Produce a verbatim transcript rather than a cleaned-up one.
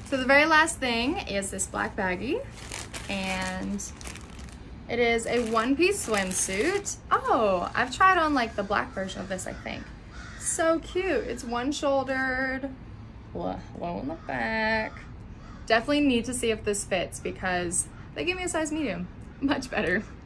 So the very last thing is this black baggie, and it is a one-piece swimsuit. Oh, I've tried on like the black version of this, I think. So cute. It's one-shouldered, low in the back. Definitely need to see if this fits because they gave me a size medium. Much better.